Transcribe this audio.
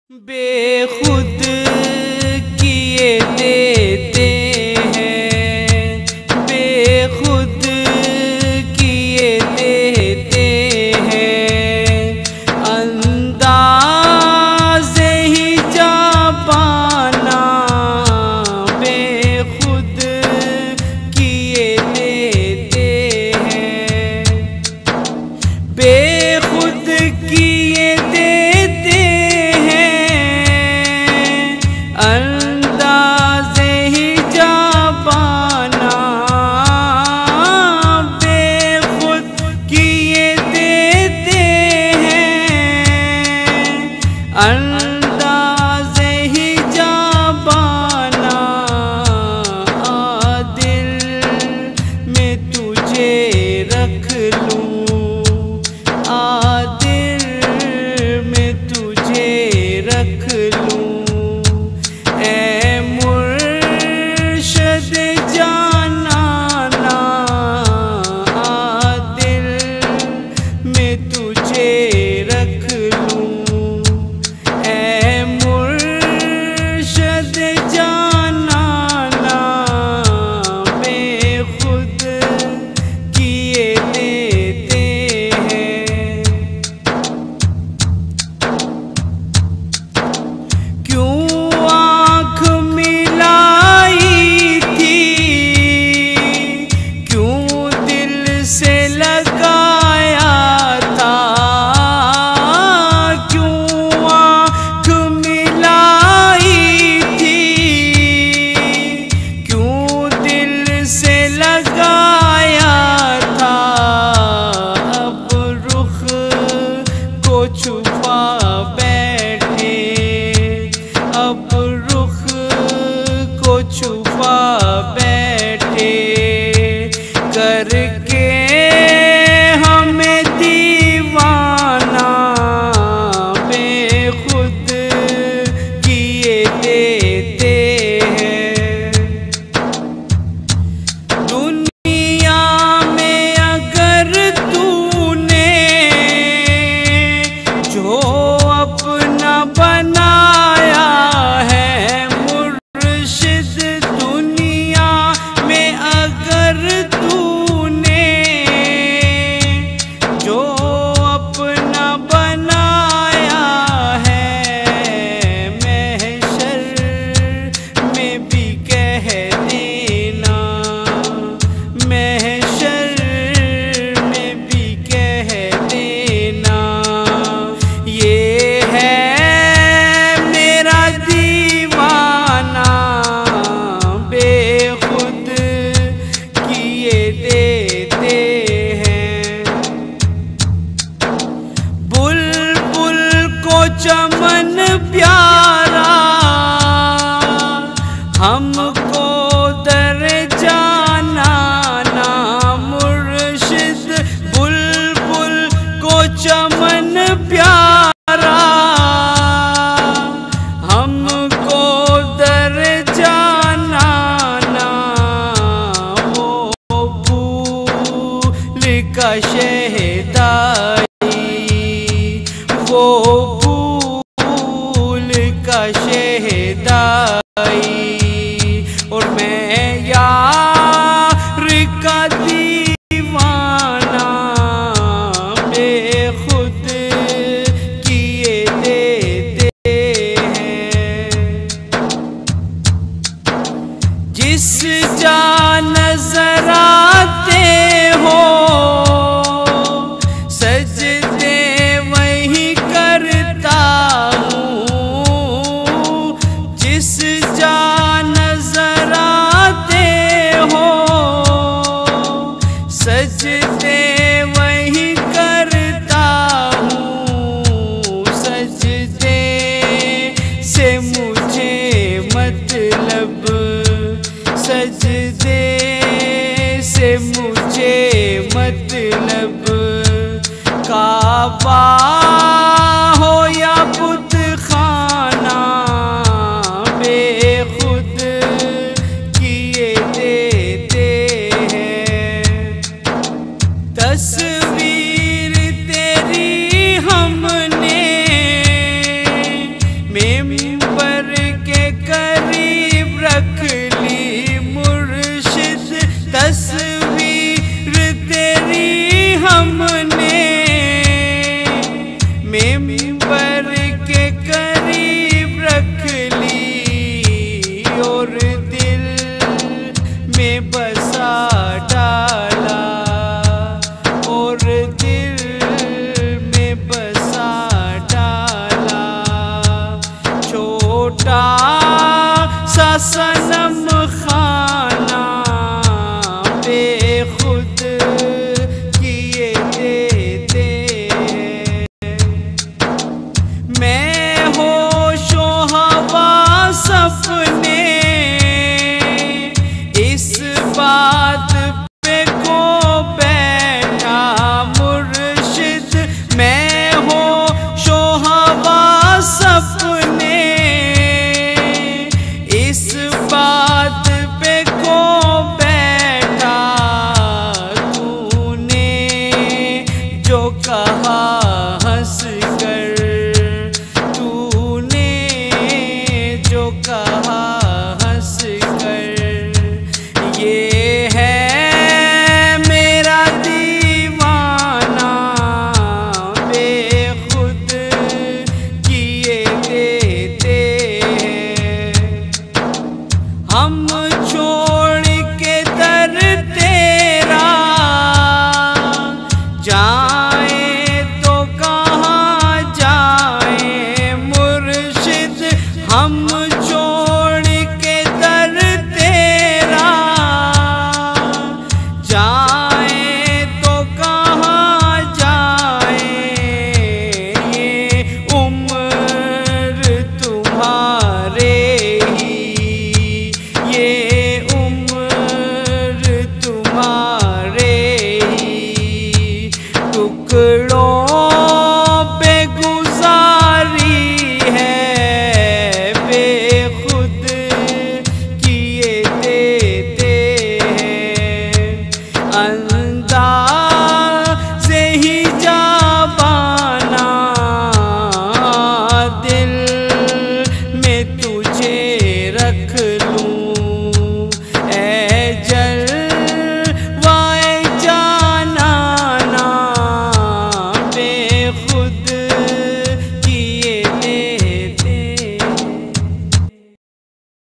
बेखुद किए देते हैं, बेखुद किए देते हैं, अंदाज़े ही जा पाना बेखुद किए देते हैं, बेखुद किए देते अंदाज़े ही जा पाना, बेखुद किए देते हैं, अंदाज़े ही जा पाना, दिल में तुझे रख लूँ, दिल में तुझे रख लूँ, छुपा बैठे, अब रुख को छुपा बैठे, करके हमें दीवाना बेखुद किए देते हैं। दुनिया में अगर तूने जो अपना बनाया है मुर्शिद, दुनिया में अगर तूने जो अपना बनाया है, महशर में भी कह देना, महशर में भी कह देना, ये है मेरा दीवाना बेखुद किए देते हैं। बुलबुल को चमन प्यारा, हमको दर जाना ना मुर्शिद, बुलबुल को चमन प्यारा, हमको दर जाना ना, वो भूल का शहदाई, वो भूल का शहदाई, और मैं यार का दीवाना बेखुद किए देते हैं। जिस जा नजर आते हो सजदे वहीं करता हूँ, जिस जा नजर आते हो सजदे वहीं करता हूँ, सजदे से मुझे मतलब, सजदे से मुझे मतलब, काबा हो या बुत खाना बेखुद किए देते हैं। तस्वीर तेरी हमने मेंबर के करीब रख ली मुर्शिद तस्वीर तेरी हमने, मेंबर के करीब रख ली और दिल में बसा डाला, और दिल में बसा डाला। छोटा सा सनम खाना बेखुद किए देते हैं। मैं होशो हवास अपने इस बात पे को बैठा मुर्शिद, मैं होशो हवास अपने इस बात पे को बैठा। तूने जो कहा हंस कर, तूने जो कहा हंस कर, ये है मेरा दीवाना बेखुद किए देते हैं। हम छोड़ के दर तेरा जाए तो कहाँ जाए मुर्शिद, हम